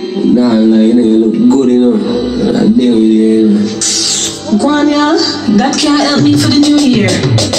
Nah, like, you look good enough. I deal with you. Guanya, that can't help me for the new year.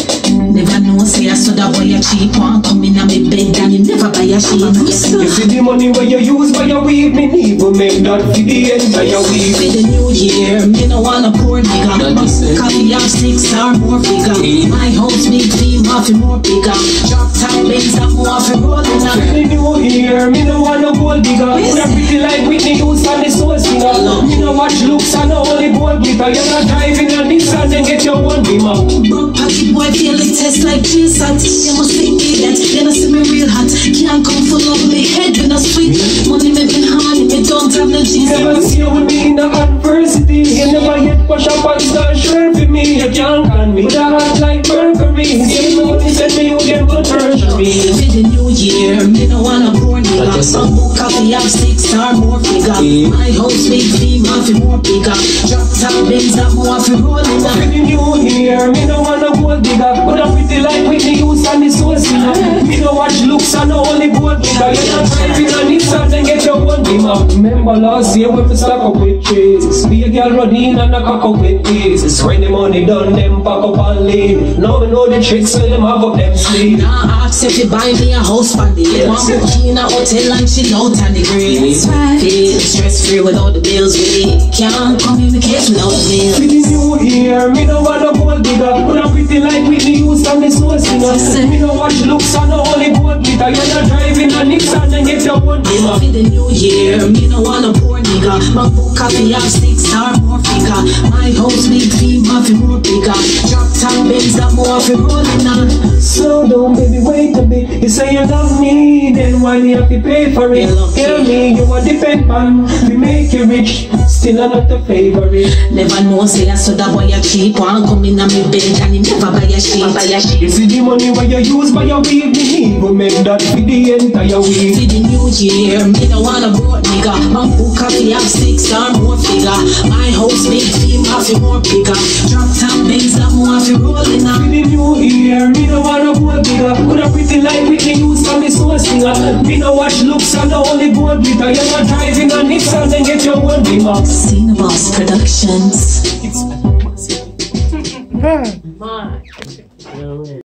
Never know, say I saw that boy a cheap one. Come in on my bed and you never buy a sheet. You see the money where you use for your weed, me need to make that for the entire week. For the new year, me no want a poor nigga. Coffee have 6 or more figure. My house big team off more bigger. Drop top Benz that more off rolling up. For the new year, me no want no gold digger. Put a pretty like Whitney Houston, the soul singer. Me no watch looks and no only gold glitter. You're not driving a Nissan and get your one beamer. Broke pocket boy feel it test like Jason. You must think me that, then I see me real hot. Can't come full of me head when I sweet. Money making hard if you don't have no cheese. Never see you with me in the adversity. You never yet push up and start sure for me. You can't can me with a heart like Mercury. You know what said me, you get good tertiary. For the new year, me no want a poor nigga. Some book coffee have 6 or more figure. My house big team off more bigger. Drop top Benz that more off rolling up. For the new year, me no want no gold digger. But I'm pretty like Whitney Houston, the soul singer. Me no watch looks and no only gold digger. You're not driving a Nissan and get your one beamer. Remember last year when we stock up with cheese. Be a girl run in and a cock up with pieces. When the money done, them pack up and leave. Now we know the tricks when them have up them sleeve. Now ask if you buy me a house for the year. One book in a hotel and chill out on the green. Feel stress free without the bills we can't communicate without the mail. For the new year, me no want no gold digger. But I'm pretty like Whitney Houston, the soul singer. Me no watch looks and no only gold glitter. You're not driving a Nissan and get your one beamer. For the new year, me no want a poor nigga. My book coffee have 6 or more figure. My house big team off more bigger. Drop top Benz that more off rolling on. Slow down, baby, wait a bit. You say you love me, then why you have to pay for it? Tell me you are depend on. We make you rich, still I'm not a favorite. Never know, say I saw that boy a cheap one. Come in on me bed and he never buy a sheet. You see the money where you use for your weed, me need to make that for the entire week. For the new year, me no want a broke nigga. My book coffee have 6 or more figure. My house big team off more bigger. Drop top Benz that more off rolling up. For the new year, me no want no gold digger. Put a pretty like Whitney Houston, the soul singer. Me no watch looks and no only gold glitter. You're not driving a Nissan and get your one beamer. Cineboss Productions. Man.